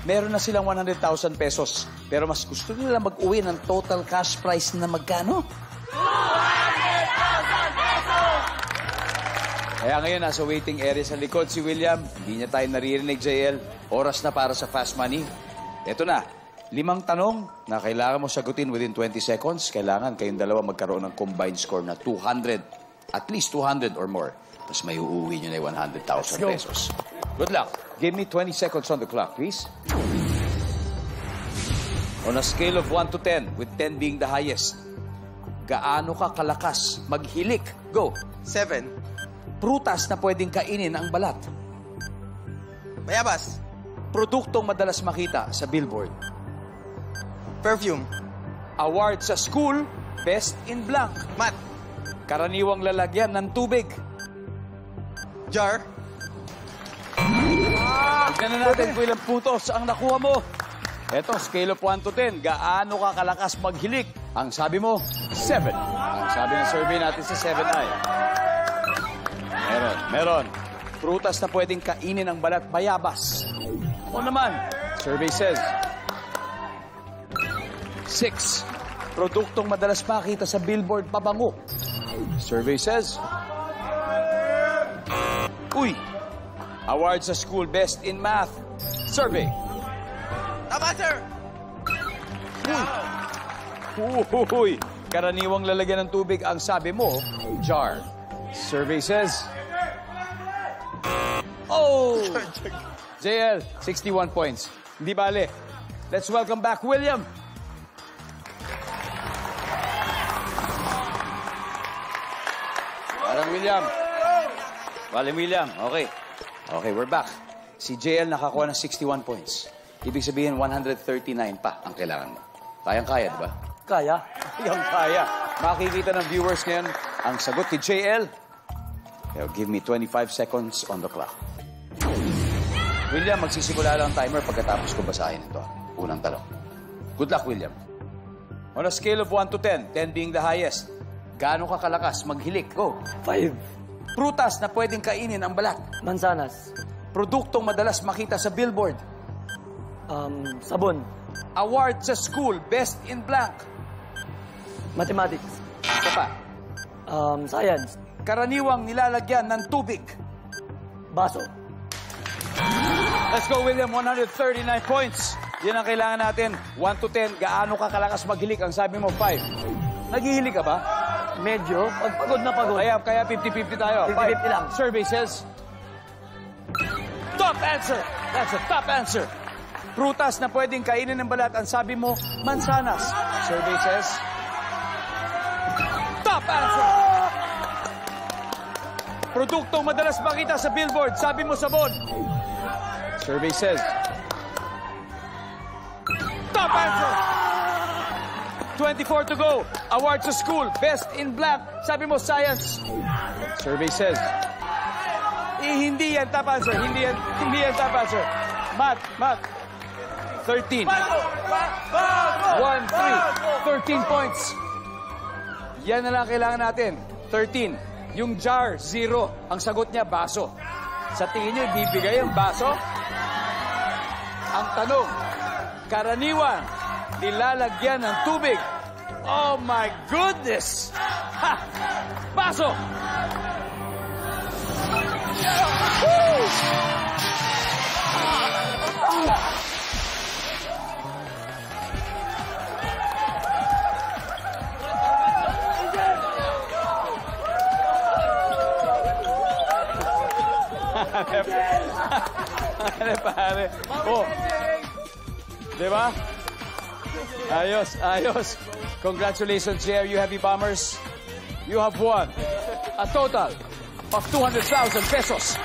meron na silang 100,000 pesos. Pero mas gusto nila mag-uwi ng total cash prize na magkano? 200,000 pesos! Kaya ngayon, nasa waiting area sa likod si William. Hindi niya tayo naririnig, JL. Oras na para sa fast money. Ito na, 5 tanong na kailangan mo sagutin within 20 seconds. Kailangan kayong dalawa magkaroon ng combined score na 200. At least 200 or more. Tapos may uuwi nyo na 100,000 pesos. Good luck. Give me 20 seconds on the clock, please. On a scale of 1 to 10, with 10 being the highest, gaano ka kalakas maghilik? Go. 7. Prutas na pwedeng kainin ang balat. Bayabas. Produktong madalas makita sa billboard. Perfume. Award sa school, best in blank. Mat. Karaniwang lalagyan ng tubig. Jar. Tignan na natin kung ilang putos ang nakuha mo. Eto, scale of 1 to 10. Gaano ka kalakas maghilik? Ang sabi mo, 7. Ang sabi ng survey natin sa 7 ay... Meron. Prutas na pwedeng kainin ang balat, bayabas. O naman, survey says... 6. Produktong madalas makita sa billboard, pabango. Survey says... Uy! Award sa school, best in math. Survey. Tama, sir! Uy! Karaniwang lalagyan ng tubig, ang sabi mo, jar. Survey says... Oh! JL, 61 points. Hindi bale. Let's welcome back William. Parang William. William, okay. Okay, we're back. Si JL nakakuha ng 61 points. Ibig sabihin, 139 pa ang kailangan mo. Kayang-kaya, di ba? Kaya. Kayang-kaya. Makikita ng viewers ngayon ang sagot ni JL. Give me 25 seconds on the clock. William, magsisimula lang ang timer pagkatapos ko basahin ito. Unang tanong. Good luck, William. On a scale of 1 to 10, 10 being the highest, gaano ka kalakas maghilik? Go. 5. Prutas na pwedeng kainin ang balat. Mansanas. Produktong madalas makita sa billboard. Sabon. Award sa school, best in blank. Mathematics. Isa pa. Science. Karaniwang nilalagyan ng tubig. Baso. Let's go, William. 139 points. Yan ang kailangan natin. 1 to 10, gaano ka kalakas maghilik? Ang sabi mo, 5. Naghihilik ka ba? Medyo. Pagod na pagod. Kaya 50-50 tayo. 50-50 lang. Survey says... Top answer! That's a top answer. Prutas na pwedeng kainin ng balat. Ang sabi mo, mansanas. Survey says... Top answer! Produktong madalas makita sa billboard. Sabi mo, sabon. Survey says... Top answer! 24 to go. Award sa school. Best in blank. Sabi mo, science. Survey says... hindi yan top answer. Hindi yan top answer. Math. 13. 1, 3. 13 points. Yan na lang kailangan natin. 13. Yung jar, 0. Ang sagot niya, baso. Sa tingin niyo, ibibigay ang baso? Ang tanong, karaniwan, nilalagyan ng tubig. Oh my goodness! Ha! Baso! Woo! Pare. Oh. Diba? Ayos. Congratulations, JR. You Heavy Bombers. You have won a total of 200,000 pesos.